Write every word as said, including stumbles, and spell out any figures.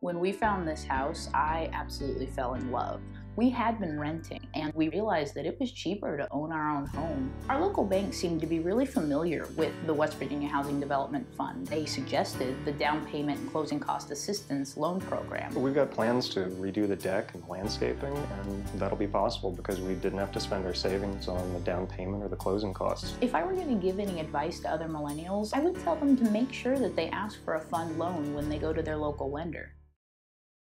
When we found this house, I absolutely fell in love. We had been renting, and we realized that it was cheaper to own our own home. Our local bank seemed to be really familiar with the West Virginia Housing Development Fund. They suggested the down payment and closing cost assistance loan program. We've got plans to redo the deck and landscaping, and that'll be possible because we didn't have to spend our savings on the down payment or the closing costs. If I were going to give any advice to other millennials, I would tell them to make sure that they ask for a fund loan when they go to their local lender.